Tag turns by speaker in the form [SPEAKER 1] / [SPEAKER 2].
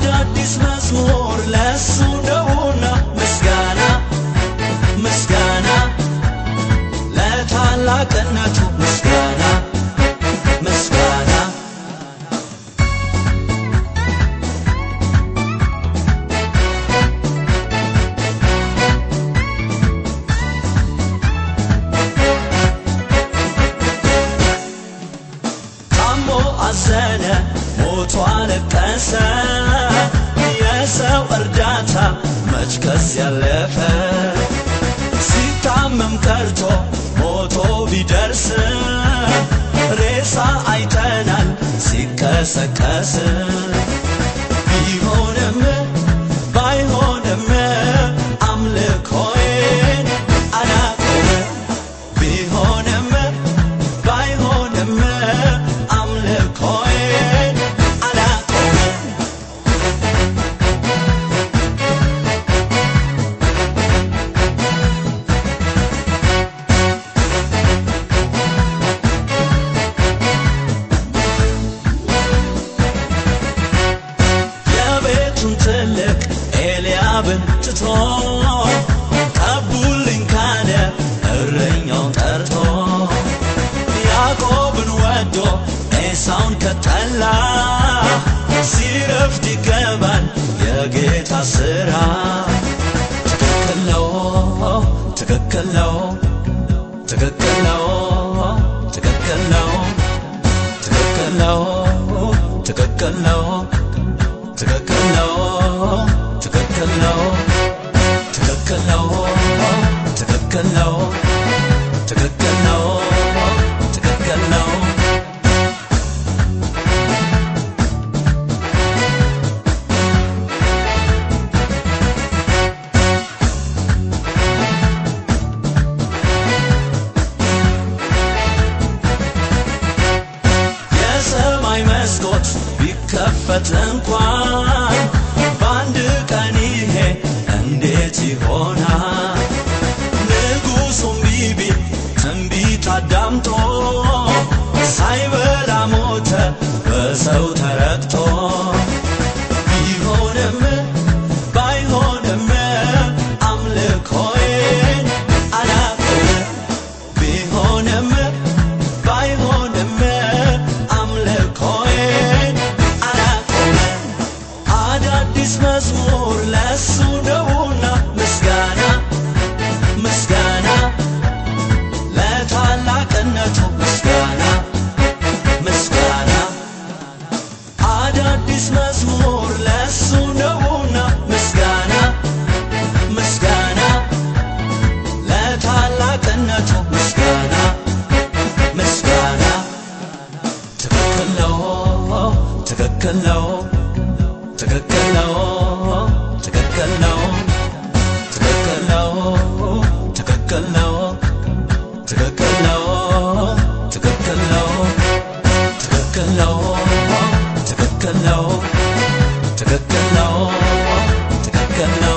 [SPEAKER 1] አዳዲስ መዝሙር ለሱ ነውና ምስጋና ምስጋና ለታላቅነቱ ምስጋና ምስጋና አዘነ ሞቶ አለቀሰ የሰው እርዳታ መች ከዚህ ያለፈ ሲታመም ቀርቶ ሞቶ ቢደርስ ሬሳ አይተናል ሲቀሰቀስ ቢሆንም ባይሆንም አምልኮዬን አላቆምም ቢሆንም ባይሆንም አምልኮዬን አላቆምም የቤቱን ትልቅ ኤልያብን ትቶ ቀቡልኝ ካለ እረኛውን ጠርቶ ያዕቆብን ወዶ ኤሳውን ከጠላ ሲረፍድ ይገባል የጌታ ሥራ ትክክል ነው ትክክል ነው ትክክል ነው ትክክል ነው ትክክል ነው ትክክል ነው ትክክል ነው ትክክል ነው ትክክል ነው ትክክል ነው ትክክል ነው ትክክል ነው የሰማይ መስኮት ቢከፈት እንኳን በአንድ ቀን ይሄ እንዴት ይሆናል ንጉሡም ቢቢ ትንቢት አዳምጦ ሳይበላ ሞተ በሰው ተረግጦ ቢሆንም ባይሆንም አምልኮዬን አላቆምም ቢሆንም ባይሆንም አምልኮዬን አላቆምም አዳዲስ መዝሙር ለሱ ነውና ምስጋና ምስጋና ለታላቅነቱ ምስጋና ምስጋና አዳዲስ መዝሙር ለሱ ነውና ምስጋና ምስጋና ለታላቅነቱ ምስጋና ምስጋና ትክክል ነው ትክክል ነው ትክክል ነው ትክክል ነው ትክክል ነው ትክክል ነው ትክክል ነው ትክክል ነው ትክክል ነው ትክክል ነው ትክክል ነው ትክክል ነው